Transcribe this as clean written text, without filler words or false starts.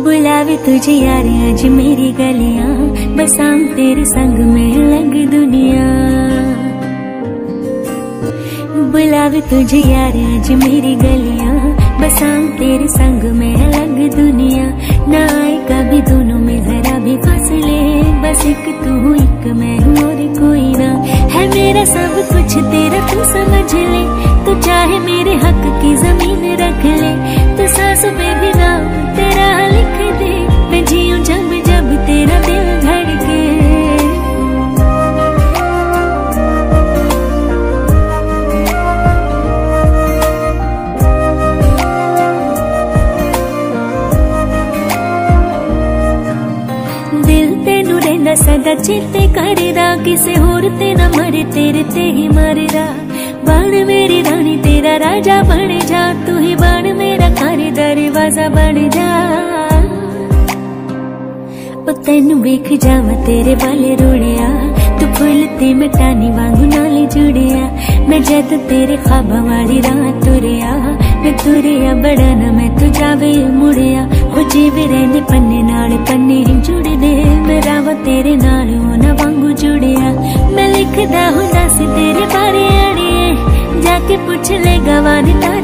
बुलावे तुझे यार आज मेरी गलियां, बसाऊं तेरे संग में अलग दुनिया। बुलावे तुझे यार आज मेरी गलियां, बसाऊं तेरे संग में अलग दुनिया। ना आए कभी दोनों में जरा भी फासले, बस एक तू एक मैं हूँ और कोई ना। है मेरा सब कुछ तेरा तू समझ ले, तू चाहे मेरे हक की जमीन रख ले। तू सांस में भी नाम तेरा लिख दे, मैं जीऊं जब जब तेरा दिल धड़के। दिल तेनू रहना सदा चेते करदा, किसे होर ते ना मरे तेरे ते ही मरदा। बन मेरी रानी तेरा राजा बन जा, तू ही बन मेरा घर दरवाजा बन जा। ओ तेनू वेख जावा तेरे वाले रोड़िया, तू फुल ते मिटानी वांगू नाल जुड़िया। मैं जद तेरे ख्वाबां वाली राह तुरिया, मैं तुरिया बड़ा ना मैं तू जावे मुड़िया। हो जीवे रहने पन्ने नाल पन्ने ही जुड़दे, मैं रावा तेरे नाल होना वांगू जुड़िया। मैं लिखदा हुंदा सी तेरे बारे अड़िए, जाके पुछ ले गवानी।